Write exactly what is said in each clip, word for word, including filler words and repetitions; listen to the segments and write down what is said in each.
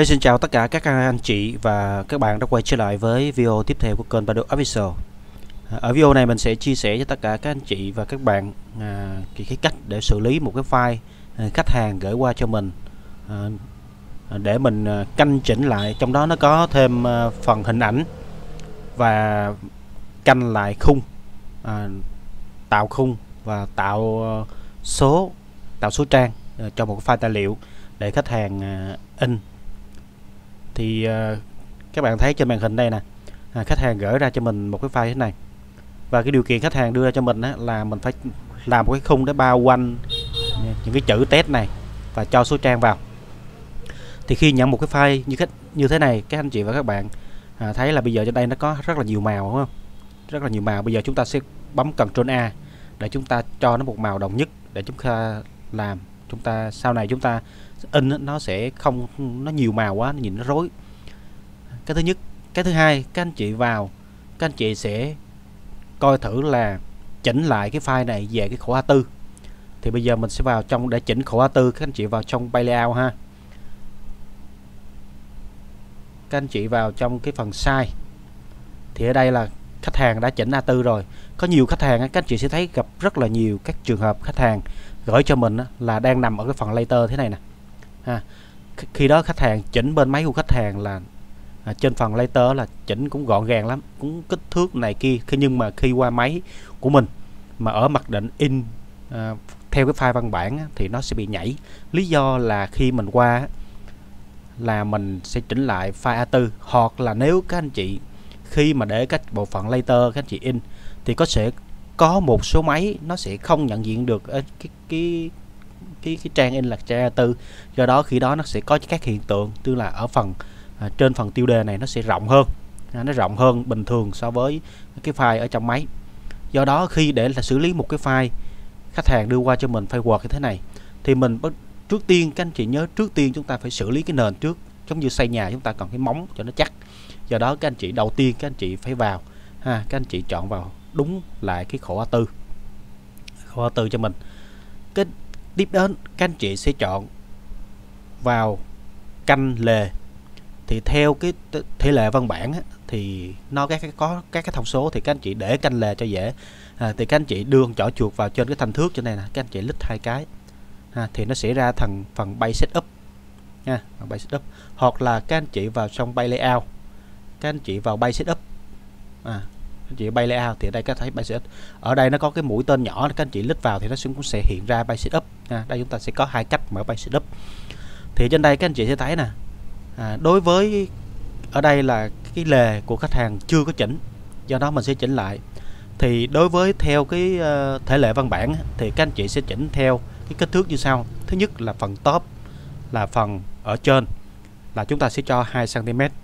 Hey, xin chào tất cả các anh chị và các bạn đã quay trở lại với video tiếp theo của kênh Bado Official. Ở video này mình sẽ chia sẻ cho tất cả các anh chị và các bạn à, cái, cái cách để xử lý một cái file à, khách hàng gửi qua cho mình à, để mình à, canh chỉnh lại. Trong đó nó có thêm à, phần hình ảnh và canh lại khung, à, tạo khung và tạo à, số tạo số trang à, cho một cái file tài liệu để khách hàng à, in. Thì uh, các bạn thấy trên màn hình đây nè, à, khách hàng gửi ra cho mình một cái file thế này, và cái điều kiện khách hàng đưa ra cho mình á, là mình phải làm một cái khung để bao quanh những cái chữ test này và cho số trang vào. Thì khi nhận một cái file như cách như thế này, các anh chị và các bạn à, thấy là bây giờ trên đây nó có rất là nhiều màu, đúng không? Rất là nhiều màu. Bây giờ chúng ta sẽ bấm Ctrl A để chúng ta cho nó một màu đồng nhất để chúng ta làm. Chúng ta sau này chúng ta in nó sẽ không nó nhiều màu quá, nó nhìn nó rối. Cái thứ nhất. Cái thứ hai, các anh chị vào, các anh chị sẽ coi thử là chỉnh lại cái file này về cái khổ a bốn. Thì bây giờ mình sẽ vào trong để chỉnh khổ a bốn. Các anh chị vào trong Page Layout ha. Các anh chị vào trong cái phần size. Thì ở đây là khách hàng đã chỉnh a bốn rồi. Có nhiều khách hàng các anh chị sẽ thấy gặp rất là nhiều các trường hợp khách hàng gửi cho mình là đang nằm ở cái phần later thế này nè. Ha. Khi đó khách hàng chỉnh bên máy của khách hàng là à, trên phần later là chỉnh cũng gọn gàng lắm, cũng kích thước này kia. Khi nhưng mà khi qua máy của mình mà ở mặc định in à, theo cái file văn bản á, thì nó sẽ bị nhảy. Lý do là khi mình qua là mình sẽ chỉnh lại file a bốn, hoặc là nếu các anh chị khi mà để các bộ phận later các anh chị in thì có sẽ có một số máy nó sẽ không nhận diện được cái cái cái cái trang in là trang a bốn. Do đó khi đó nó sẽ có các hiện tượng, tức là ở phần à, trên phần tiêu đề này nó sẽ rộng hơn, à, nó rộng hơn bình thường so với cái file ở trong máy. Do đó khi để là xử lý một cái file khách hàng đưa qua cho mình file Word như thế này, thì mình trước tiên các anh chị nhớ, trước tiên chúng ta phải xử lý cái nền trước. Giống như xây nhà chúng ta cần cái móng cho nó chắc. Do đó các anh chị đầu tiên các anh chị phải vào ha, các anh chị chọn vào đúng lại cái khổ a bốn, khổ a bốn cho mình. Cái tiếp đến các anh chị sẽ chọn vào canh lề. Thì theo cái thể lệ văn bản á, thì nó các cái có các cái thông số thì các anh chị để canh lề cho dễ. À, thì các anh chị đưa chỏ chuột vào trên cái thanh thước trên này nè, các anh chị lít hai cái à, thì nó sẽ ra thành phần Page Setup nha, phần Page Setup. Hoặc là các anh chị vào trong Page Layout, các anh chị vào Page Setup, à, anh chị Page Layout thì ở đây các thấy Page Setup. Ở đây nó có cái mũi tên nhỏ, các anh chị lít vào thì nó cũng sẽ hiện ra Page Setup. À, đây chúng ta sẽ có hai cách mở Page Setup. Thì trên đây các anh chị sẽ thấy nè, à, đối với ở đây là cái lề của khách hàng chưa có chỉnh, do đó mình sẽ chỉnh lại. Thì đối với theo cái uh, thể lệ văn bản thì các anh chị sẽ chỉnh theo cái kích thước như sau. Thứ nhất là phần top, là phần ở trên là chúng ta sẽ cho hai xăng ti mét,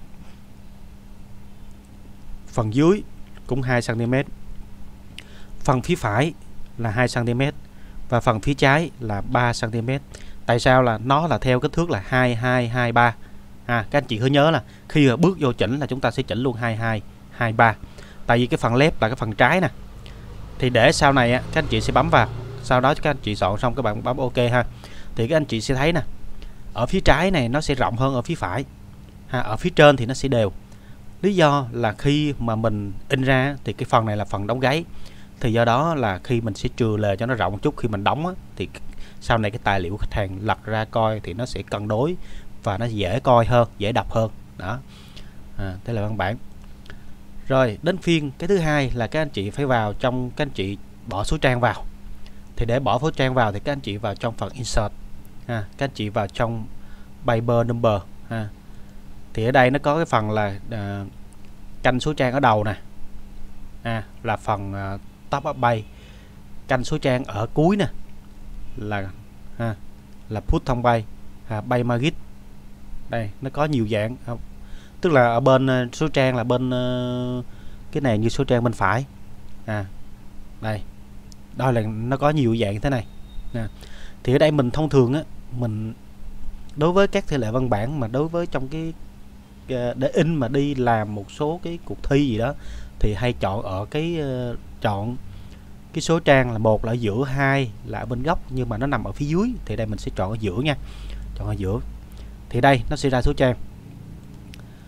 phần dưới cũng hai xăng ti mét, phần phía phải là hai xăng ti mét và phần phía trái là ba xăng ti mét. Tại sao là nó là theo kích thước là hai hai hai ba. À, các anh chị cứ nhớ là khi mà bước vô chỉnh là chúng ta sẽ chỉnh luôn hai hai hai ba. Tại vì cái phần left là cái phần trái nè. Thì để sau này á, các anh chị sẽ bấm vào. Sau đó các anh chị chọn xong các bạn bấm OK ha. Thì các anh chị sẽ thấy nè, ở phía trái này nó sẽ rộng hơn ở phía phải ha, ở phía trên thì nó sẽ đều. Lý do là khi mà mình in ra thì cái phần này là phần đóng gáy. Thì do đó là khi mình sẽ chừa lề cho nó rộng một chút, khi mình đóng á, thì sau này cái tài liệu khách hàng lật ra coi thì nó sẽ cân đối và nó dễ coi hơn, dễ đọc hơn đó. À, thế là văn bản. Rồi đến phiên cái thứ hai là các anh chị phải vào trong, các anh chị bỏ số trang vào. Thì để bỏ số trang vào thì các anh chị vào trong phần insert ha, các anh chị vào trong paper number ha. Thì ở đây nó có cái phần là uh, canh số trang ở đầu nè, à, là phần uh, top up page. Canh số trang ở cuối nè là ha, là put thông page, à, page margin. Đây nó có nhiều dạng không? Tức là ở bên uh, số trang là bên uh, cái này như số trang bên phải. À, đây đó là nó có nhiều dạng thế này. À, thì ở đây mình thông thường á, mình đối với các thể lệ văn bản mà đối với trong cái uh, để in mà đi làm một số cái cuộc thi gì đó thì hay chọn ở cái uh, chọn cái số trang là một là ở giữa, hai là ở bên góc, nhưng mà nó nằm ở phía dưới. Thì đây mình sẽ chọn ở giữa nha, chọn ở giữa. Thì đây nó sẽ ra số trang.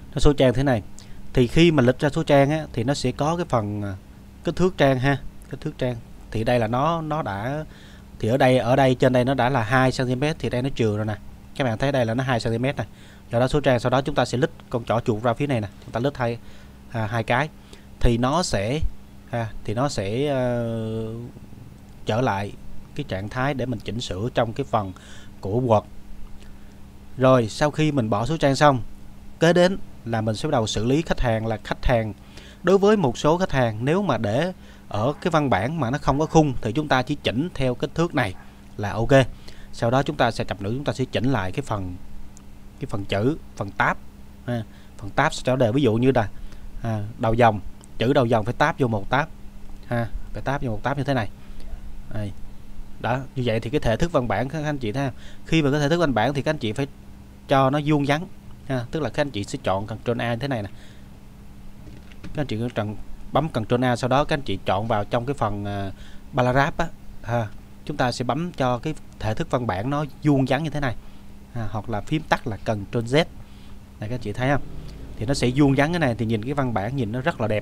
nó số trang thế này. Thì khi mà lịch ra số trang á, thì nó sẽ có cái phần kích thước trang ha, kích thước trang. Thì đây là nó nó đã thì ở đây ở đây trên đây nó đã là hai xăng ti mét, thì đây nó trừ rồi nè. Các bạn thấy đây là nó hai xăng ti mét này. Do đó số trang, sau đó chúng ta sẽ lít con trỏ chuột ra phía này nè, chúng ta lít hai à, hai cái thì nó sẽ à, thì nó sẽ uh, trở lại cái trạng thái để mình chỉnh sửa trong cái phần của Word. Rồi sau khi mình bỏ số trang xong, kế đến là mình sẽ bắt đầu xử lý khách hàng. Là khách hàng, đối với một số khách hàng nếu mà để ở cái văn bản mà nó không có khung thì chúng ta chỉ chỉnh theo kích thước này là ok. Sau đó chúng ta sẽ cập nhật, chúng ta sẽ chỉnh lại cái phần cái phần chữ, phần tab ha. Phần tab sẽ trở đề, ví dụ như là à, đầu dòng, chữ đầu dòng phải tab vô một tab ha, phải tab vô một tab như thế này. Đây. Đó, như vậy thì cái thể thức văn bản các anh chị thấy không? Khi mà cái thể thức văn bản thì các anh chị phải cho nó vuông vắn ha, tức là các anh chị sẽ chọn Ctrl A như thế này nè. Các anh chị cần bấm Ctrl A, sau đó các anh chị chọn vào trong cái phần uh, paragraph á, ha. Chúng ta sẽ bấm cho cái thể thức văn bản nó vuông vắn như thế này. À, hoặc là phím tắt là Ctrl Z. Này các anh chị thấy không? Thì nó sẽ vuông vắn cái này, thì nhìn cái văn bản nhìn nó rất là đẹp.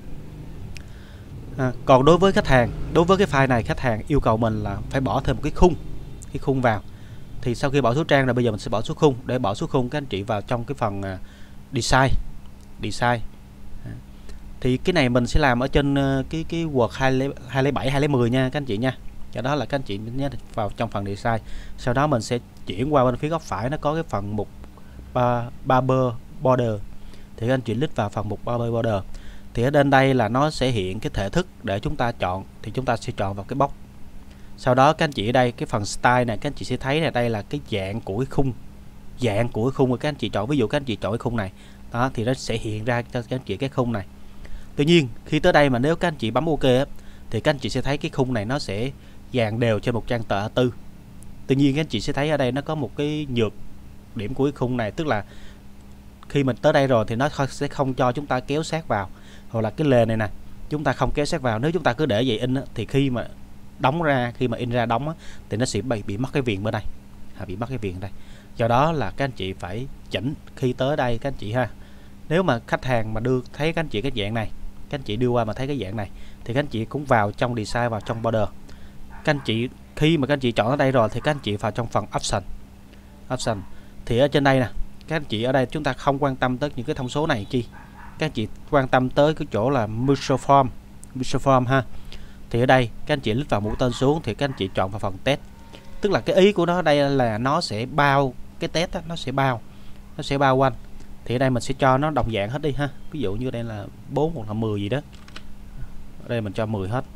À, còn đối với khách hàng, đối với cái file này khách hàng yêu cầu mình là phải bỏ thêm một cái khung, cái khung vào. Thì sau khi bỏ số trang rồi, bây giờ mình sẽ bỏ số khung. Để bỏ số khung các anh chị vào trong cái phần uh, design, design. À, thì cái này mình sẽ làm ở trên uh, cái cái Word hai không bảy hai không một không nha các anh chị nha. Cho đó là các anh chị nhớ vào trong phần design. Sau đó mình sẽ chuyển qua bên phía góc phải, nó có cái phần mục Barber Border. Thì các anh chị click vào phần mục Barber Border. Thì ở bên đây là nó sẽ hiện cái thể thức để chúng ta chọn. Thì chúng ta sẽ chọn vào cái box. Sau đó các anh chị ở đây cái phần style này, các anh chị sẽ thấy là đây là cái dạng của cái khung, dạng của cái khung mà các anh chị chọn. Ví dụ các anh chị chọn cái khung này đó, thì nó sẽ hiện ra cho các anh chị cái khung này. Tuy nhiên khi tới đây mà nếu các anh chị bấm ok á, thì các anh chị sẽ thấy cái khung này nó sẽ dàn đều trên một trang tờ A bốn. Tuy nhiên các anh chị sẽ thấy ở đây nó có một cái nhược điểm của cái khung này, tức là khi mình tới đây rồi thì nó sẽ không cho chúng ta kéo sát vào, hoặc là cái lề này nè chúng ta không kéo sát vào. Nếu chúng ta cứ để vậy in á, thì khi mà đóng ra, khi mà in ra đóng á, thì nó sẽ bị, bị mất cái viền bên đây, à, bị mất cái viền đây. Do đó là các anh chị phải chỉnh khi tới đây các anh chị ha. Nếu mà khách hàng mà đưa thấy các anh chị cái dạng này, các anh chị đưa qua mà thấy cái dạng này, thì các anh chị cũng vào trong design, vào trong border. Các anh chị khi mà các anh chị chọn ở đây rồi thì các anh chị vào trong phần option, option thì ở trên đây nè, các anh chị ở đây chúng ta không quan tâm tới những cái thông số này chi, các anh chị quan tâm tới cái chỗ là user form, user form ha. Thì ở đây các anh chị click vào mũi tên xuống thì các anh chị chọn vào phần test. Tức là cái ý của nó đây là nó sẽ bao cái test á, nó sẽ bao nó sẽ bao quanh. Thì ở đây mình sẽ cho nó đồng dạng hết đi ha. Ví dụ như đây là bốn hoặc là mười gì đó. Ở đây mình cho mười hết.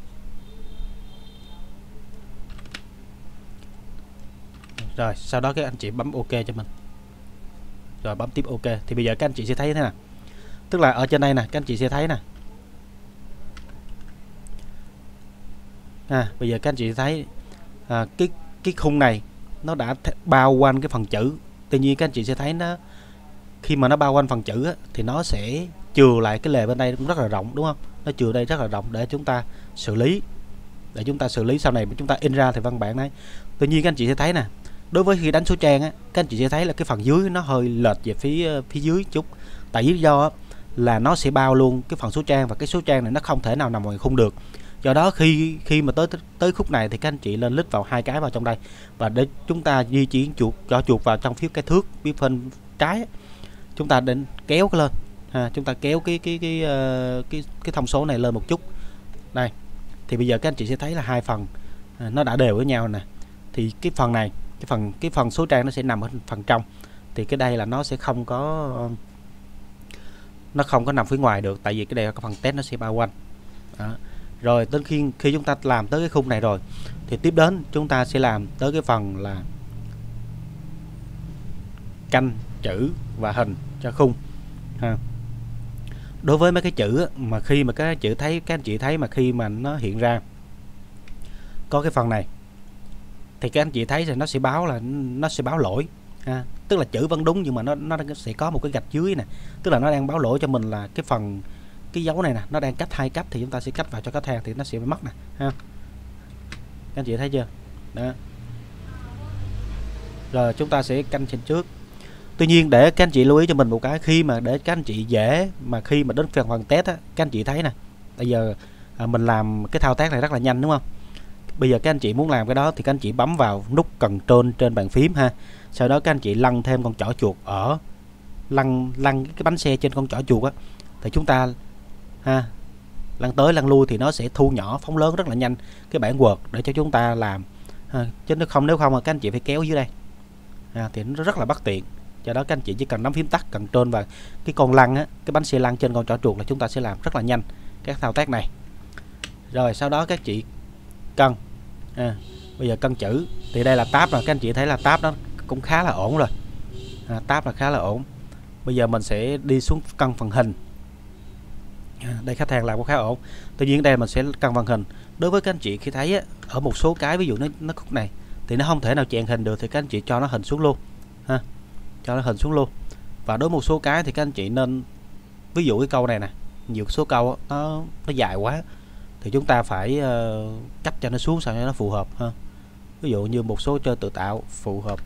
Rồi sau đó các anh chị bấm ok cho mình. Rồi bấm tiếp ok. Thì bây giờ các anh chị sẽ thấy thế nào. Tức là ở trên đây nè, các anh chị sẽ thấy nè. À, bây giờ các anh chị thấy à, cái cái khung này nó đã bao quanh cái phần chữ. Tuy nhiên các anh chị sẽ thấy nó khi mà nó bao quanh phần chữ á, thì nó sẽ chừa lại cái lề bên đây cũng rất là rộng, đúng không? Nó chừa đây rất là rộng để chúng ta xử lý, để chúng ta xử lý sau này chúng ta in ra thì văn bản này. Tuy nhiên các anh chị sẽ thấy nè, đối với khi đánh số trang á, các anh chị sẽ thấy là cái phần dưới nó hơi lệch về phía phía dưới chút. Tại lý do á, là nó sẽ bao luôn cái phần số trang, và cái số trang này nó không thể nào nằm ngoài khung được. Do đó khi khi mà tới tới khúc này thì các anh chị lên click vào hai cái vào trong đây, và để chúng ta di chuyển chuột cho chuột vào trong phía cái thước phía bên trái, chúng ta đến kéo cái lên ha, chúng ta kéo cái cái cái cái cái, cái thông số này lên một chút đây. Thì bây giờ các anh chị sẽ thấy là hai phần à, nó đã đều với nhau nè. Thì cái phần này, cái phần cái phần số trang nó sẽ nằm ở phần trong. Thì cái đây là nó sẽ không có nó không có nằm phía ngoài được, tại vì cái đây là cái phần test nó sẽ bao quanh đó. Rồi tới khi khi chúng ta làm tới cái khung này rồi thì tiếp đến chúng ta sẽ làm tới cái phần là canh chữ và hình cho khung ha. Đối với mấy cái chữ mà khi mà các chữ thấy các anh chị thấy mà khi mà nó hiện ra có cái phần này thì các anh chị thấy thì nó sẽ báo là nó sẽ báo lỗi ha. Tức là chữ vẫn đúng nhưng mà nó nó sẽ có một cái gạch dưới nè, tức là nó đang báo lỗi cho mình là cái phần cái dấu này nè nó đang cách hai cách, thì chúng ta sẽ cách vào cho khách hàng thì nó sẽ bị mất nè ha. Các anh chị thấy chưa đó. Rồi chúng ta sẽ canh trên trước. Tuy nhiên để các anh chị lưu ý cho mình một cái, khi mà để các anh chị dễ mà khi mà đến phần phần test á, các anh chị thấy nè, bây giờ à, mình làm cái thao tác này rất là nhanh đúng không? Bây giờ các anh chị muốn làm cái đó thì các anh chị bấm vào nút Control trên bàn phím ha. Sau đó các anh chị lăn thêm con chỏ chuột ở lăn lăn cái bánh xe trên con chỏ chuột á, thì chúng ta ha lăn tới lăn lui thì nó sẽ thu nhỏ phóng lớn rất là nhanh cái bản Word để cho chúng ta làm ha. Chứ nếu không nếu không là các anh chị phải kéo dưới đây à, thì nó rất là bất tiện. Do đó các anh chị chỉ cần nắm phím tắt Control và cái con lăn á, cái bánh xe lăn trên con chỏ chuột là chúng ta sẽ làm rất là nhanh các thao tác này. Rồi sau đó các chị cân à, bây giờ cân chữ thì đây là tab rồi, các anh chị thấy là tab nó cũng khá là ổn rồi à, tab là khá là ổn. Bây giờ mình sẽ đi xuống cân phần hình à, đây khách hàng làm cũng khá ổn. Tuy nhiên đây mình sẽ cân phần hình. Đối với các anh chị khi thấy á, ở một số cái ví dụ nó nó khúc này thì nó không thể nào chèn hình được thì các anh chị cho nó hình xuống luôn ha, cho nó hình xuống luôn. Và đối với một số cái thì các anh chị nên, ví dụ cái câu này nè, nhiều số câu nó nó dài quá thì chúng ta phải uh, cách cho nó xuống sao cho nó phù hợp ha. Ví dụ như một số chơi tự tạo phù hợp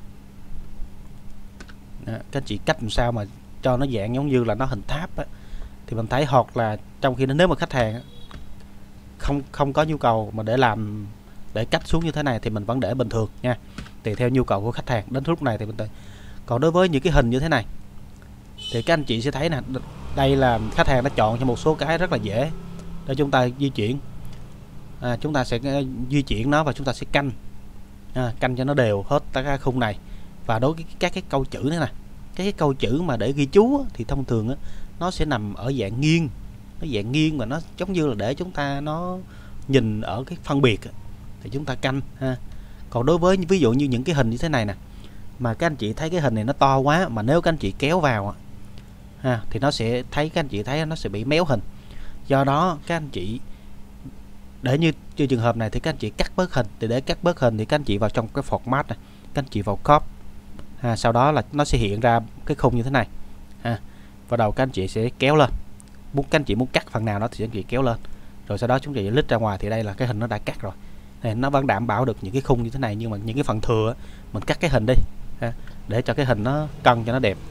đó, các anh chị cách làm sao mà cho nó dạng giống như là nó hình tháp á, thì mình thấy hoặc là trong khi nếu mà khách hàng không không có nhu cầu mà để làm để cách xuống như thế này thì mình vẫn để bình thường nha, tùy theo nhu cầu của khách hàng đến lúc này thì mình tự. Còn đối với những cái hình như thế này thì các anh chị sẽ thấy nè, đây là khách hàng đã chọn cho một số cái rất là dễ để chúng ta di chuyển à, chúng ta sẽ di chuyển nó và chúng ta sẽ canh à, canh cho nó đều hết tất cả khung này. Và đối với các cái câu chữ nữa nè, cái, cái câu chữ mà để ghi chú á, thì thông thường á, nó sẽ nằm ở dạng nghiêng, nó dạng nghiêng và nó giống như là để chúng ta nó nhìn ở cái phân biệt á, thì chúng ta canh ha. Còn đối với ví dụ như những cái hình như thế này nè, mà các anh chị thấy cái hình này nó to quá mà nếu các anh chị kéo vào ha, thì nó sẽ thấy các anh chị thấy nó sẽ bị méo hình. Do đó các anh chị để như, như trường hợp này thì các anh chị cắt bớt hình, thì để cắt bớt hình thì các anh chị vào trong cái format này, các anh chị vào crop ha, sau đó là nó sẽ hiện ra cái khung như thế này ha. Vào đầu các anh chị sẽ kéo lên, muốn các anh chị muốn cắt phần nào đó thì các anh chị kéo lên, rồi sau đó chúng chị lít ra ngoài thì đây là cái hình nó đã cắt rồi. Thì nó vẫn đảm bảo được những cái khung như thế này, nhưng mà những cái phần thừa mình cắt cái hình đi ha, để cho cái hình nó cân cho nó đẹp.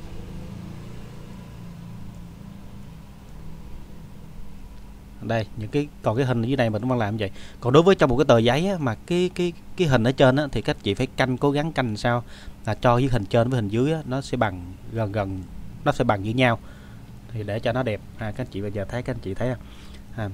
Đây những cái còn cái hình dưới này mình vẫn làm vậy. Còn đối với trong một cái tờ giấy á, mà cái cái cái hình ở trên á, thì các chị phải canh cố gắng canh sao là cho cái hình trên với hình dưới á, nó sẽ bằng gần gần nó sẽ bằng như nhau thì để cho nó đẹp à, các anh chị bây giờ thấy các anh chị thấy à,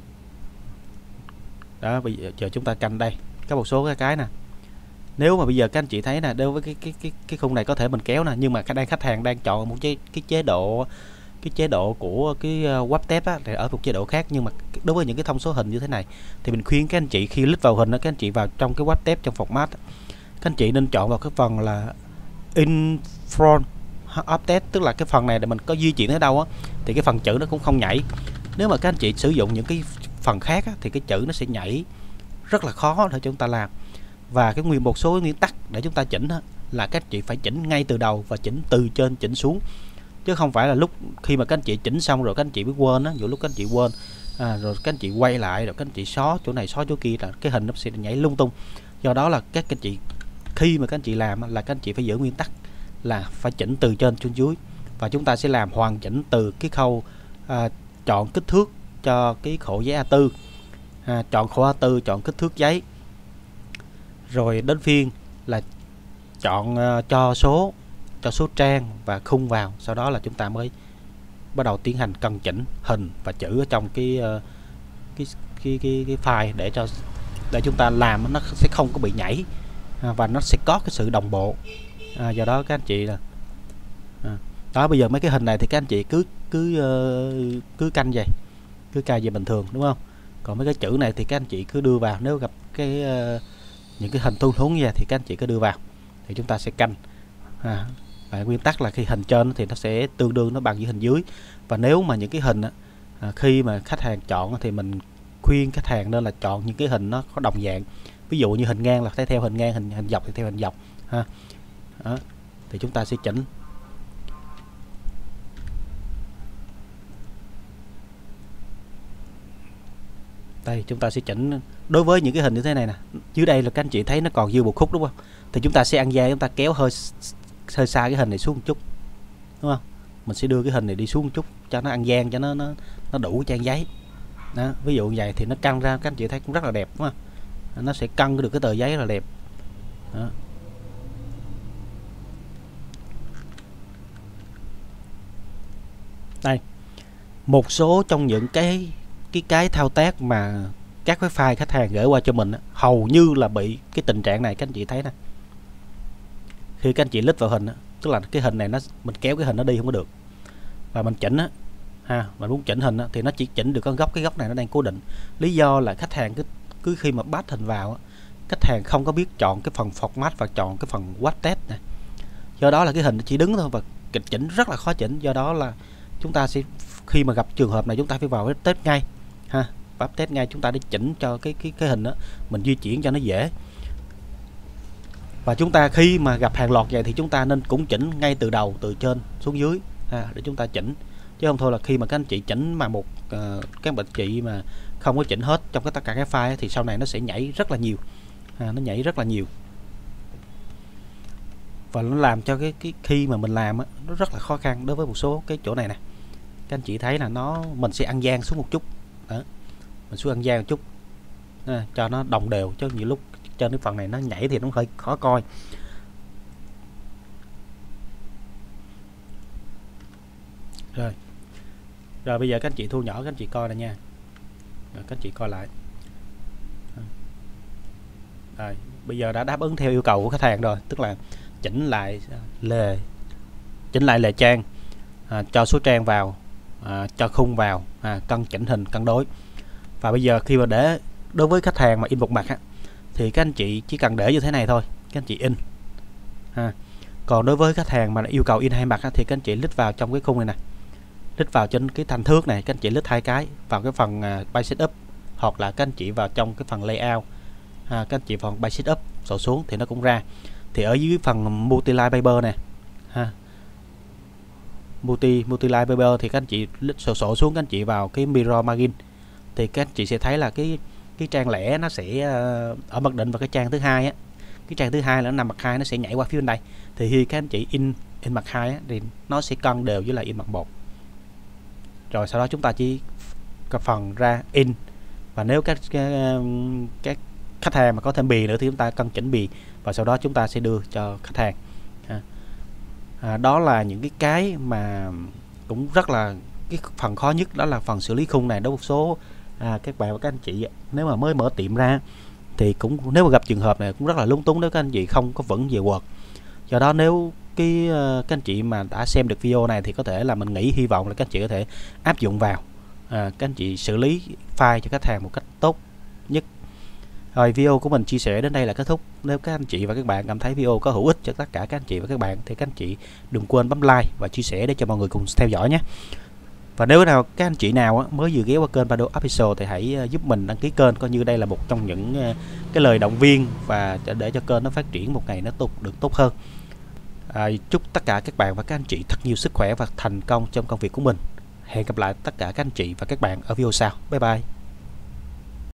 đó bây giờ chúng ta canh đây có một số cái cái nè. Nếu mà bây giờ các anh chị thấy nè, đối với cái cái cái cái khung này có thể mình kéo nè, nhưng mà cái đây khách hàng đang chọn một cái cái chế độ cái chế độ của cái web tab á, thì ở một chế độ khác. Nhưng mà đối với những cái thông số hình như thế này thì mình khuyên các anh chị khi click vào hình đó, các anh chị vào trong cái web tab trong format, các anh chị nên chọn vào cái phần là in front of tab, tức là cái phần này để mình có di chuyển ở đâu á thì cái phần chữ nó cũng không nhảy. Nếu mà các anh chị sử dụng những cái phần khác á, thì cái chữ nó sẽ nhảy rất là khó để chúng ta làm. Và cái nguyên một số nguyên tắc để chúng ta chỉnh á, là các anh chị phải chỉnh ngay từ đầu và chỉnh từ trên chỉnh xuống, chứ không phải là lúc khi mà các anh chị chỉnh xong rồi các anh chị mới quên á. Nhiều lúc các anh chị quên à, rồi các anh chị quay lại rồi các anh chị xóa chỗ này xóa chỗ kia là cái hình nó sẽ nhảy lung tung. Do đó là các anh chị khi mà các anh chị làm là các anh chị phải giữ nguyên tắc là phải chỉnh từ trên xuống dưới, và chúng ta sẽ làm hoàn chỉnh từ cái khâu à, chọn kích thước cho cái khổ giấy a bốn, à, chọn khổ a bốn, chọn kích thước giấy, rồi đến phiên là chọn uh, cho số cho số trang và khung vào. Sau đó là chúng ta mới bắt đầu tiến hành cân chỉnh hình và chữ ở trong cái uh, cái, cái cái cái file để cho để chúng ta làm nó sẽ không có bị nhảy à, và nó sẽ có cái sự đồng bộ à, do đó các anh chị là à, đó bây giờ mấy cái hình này thì các anh chị cứ cứ uh, cứ canh vậy cứ cài về bình thường đúng không. Còn mấy cái chữ này thì các anh chị cứ đưa vào, nếu gặp cái uh, những cái hình tuôn thúng như vậy thì các anh chị cứ đưa vào thì chúng ta sẽ canh à, và nguyên tắc là khi hình trên thì nó sẽ tương đương nó bằng với hình dưới. Và nếu mà những cái hình à, khi mà khách hàng chọn thì mình khuyên khách hàng nên là chọn những cái hình nó có đồng dạng, ví dụ như hình ngang là phải theo hình ngang, hình hình dọc thì theo hình dọc ha. Đó. Thì chúng ta sẽ chỉnh đây, chúng ta sẽ chỉnh đối với những cái hình như thế này nè. Dưới đây là các anh chị thấy nó còn dư một khúc đúng không, thì chúng ta sẽ ăn dây, chúng ta kéo hơi hơi xa cái hình này xuống một chút, đúng không? Mình sẽ đưa cái hình này đi xuống một chút cho nó ăn gian, cho nó nó nó đủ trang giấy đó. Ví dụ như vậy thì nó căng ra, các anh chị thấy cũng rất là đẹp, đúng không? Nó sẽ cân được cái tờ giấy là đẹp đó. Đây, một số trong những cái cái cái thao tác mà các cái file khách hàng gửi qua cho mình hầu như là bị cái tình trạng này. Các anh chị thấy nè, khi các anh chị lít vào hình, tức là cái hình này nó mình kéo cái hình nó đi không có được, và mình chỉnh á ha, mình muốn chỉnh hình thì nó chỉ chỉnh được con góc, cái góc này nó đang cố định. Lý do là khách hàng cứ cứ khi mà bắt hình vào, khách hàng không có biết chọn cái phần format và chọn cái phần what test này, do đó là cái hình nó chỉ đứng thôi và kịch chỉnh rất là khó chỉnh. Do đó là chúng ta sẽ khi mà gặp trường hợp này chúng ta phải vào cái test ngay ha, vào test ngay chúng ta để chỉnh cho cái cái cái hình đó mình di chuyển cho nó dễ. Và chúng ta khi mà gặp hàng loạt vậy thì chúng ta nên cũng chỉnh ngay từ đầu, từ trên xuống dưới ha, để chúng ta chỉnh, chứ không thôi là khi mà các anh chị chỉnh mà một uh, các bạn chị mà không có chỉnh hết trong cái tất cả các file thì sau này nó sẽ nhảy rất là nhiều ha, nó nhảy rất là nhiều và nó làm cho cái cái khi mà mình làm á, nó rất là khó khăn đối với một số cái chỗ này nè. Các anh chị thấy là nó mình sẽ ăn gian xuống một chút đó, mình xuống ăn gian một chút à, cho nó đồng đều, chứ nhiều lúc trên cái phần này nó nhảy thì nó hơi khó coi. Rồi rồi bây giờ các anh chị thu nhỏ các anh chị coi này nha, rồi các anh chị coi lại. Rồi bây giờ đã đáp ứng theo yêu cầu của khách hàng rồi, tức là chỉnh lại lề chỉnh lại lề trang, à, cho số trang vào, à, cho khung vào, à, cân chỉnh hình cân đối. Và bây giờ khi mà để đối với khách hàng mà in một mặt á, thì các anh chị chỉ cần để như thế này thôi, các anh chị in ha. Còn đối với khách hàng mà yêu cầu in hai mặt á, thì các anh chị lít vào trong cái khung này nè, lít vào trên cái thanh thước này, các anh chị lít hai cái vào cái phần uh, by setup, hoặc là các anh chị vào trong cái phần layout, ha, các anh chị phần by setup sổ xuống thì nó cũng ra. Thì ở dưới phần multi-line paper này ha, multi multi-line paper thì các anh chị lít sổ sổ xuống, các anh chị vào cái mirror margin thì các anh chị sẽ thấy là cái cái trang lẻ nó sẽ uh, ở mặc định, và cái trang thứ hai á, cái trang thứ hai là nó nằm mặt hai, nó sẽ nhảy qua phía bên đây. Thì khi các anh chị in in mặt hai á, thì nó sẽ cân đều với lại in mặt một. Rồi sau đó chúng ta chỉ có phần ra in, và nếu các các, các khách hàng mà có thêm bì nữa thì chúng ta cân chỉnh bì, và sau đó chúng ta sẽ đưa cho khách hàng. À, à, đó là những cái cái mà cũng rất là cái phần khó nhất, đó là phần xử lý khung này. Đối với một số à, các bạn và các anh chị nếu mà mới mở tiệm ra thì cũng nếu mà gặp trường hợp này cũng rất là lúng túng nếu các anh chị không có vững về Word. Do đó nếu cái uh, các anh chị mà đã xem được video này thì có thể là mình nghĩ hy vọng là các anh chị có thể áp dụng vào, à, các anh chị xử lý file cho khách hàng một cách tốt nhất. Rồi video của mình chia sẻ đến đây là kết thúc. Nếu các anh chị và các bạn cảm thấy video có hữu ích cho tất cả các anh chị và các bạn thì các anh chị đừng quên bấm like và chia sẻ để cho mọi người cùng theo dõi nhé. Và nếu nào các anh chị nào mới vừa ghé qua kênh Bado Official thì hãy giúp mình đăng ký kênh, coi như đây là một trong những cái lời động viên và để cho kênh nó phát triển một ngày nó tốt được tốt hơn. À, chúc tất cả các bạn và các anh chị thật nhiều sức khỏe và thành công trong công việc của mình. Hẹn gặp lại tất cả các anh chị và các bạn ở video sau. Bye bye.